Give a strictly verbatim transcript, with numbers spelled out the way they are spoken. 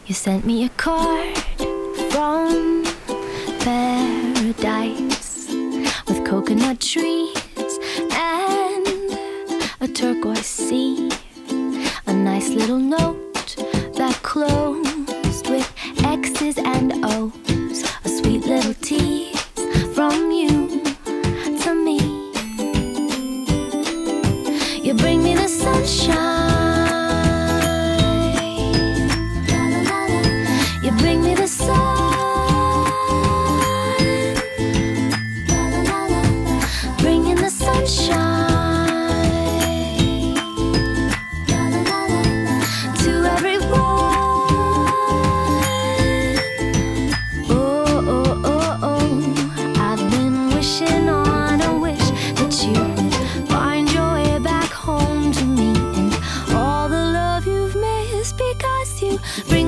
You sent me a card from paradise with coconut trees and a turquoise sea. A nice little note that closed with X's and O's. A sweet little tease from you to me. You bring me the sunshine. You bring me the sun. Bring in the sunshine. Bring